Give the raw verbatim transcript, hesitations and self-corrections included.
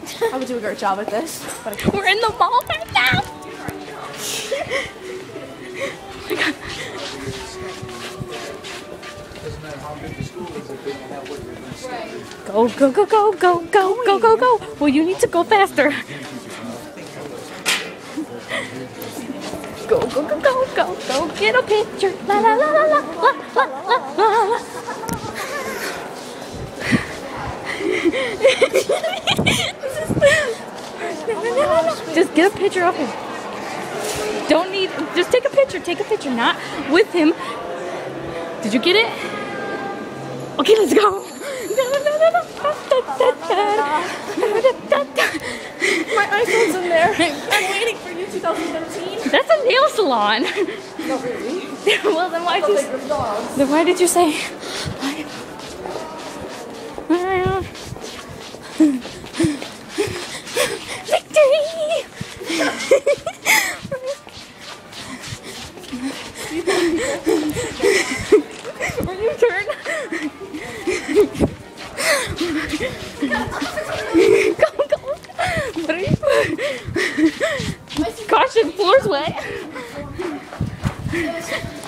I would do a great job at this. But I can't. We're in the mall right now. Oh my God. Go, go, go, go, go, go, go, go, go. Well, you need to go faster. Go, go, go, go, go, go. Get a picture. La, la, la, la, la, la, la, la, la. Just get a picture of him. Don't need, just take a picture, take a picture, not with him. Did you get it? Okay, let's go. My iPhone's in there. I'm waiting for you, twenty thirteen. That's a nail salon. Not really. Well, then why did you, then why did you say? Victory! Will you turn? Go, go. What are you doing? Caution, floor's wet.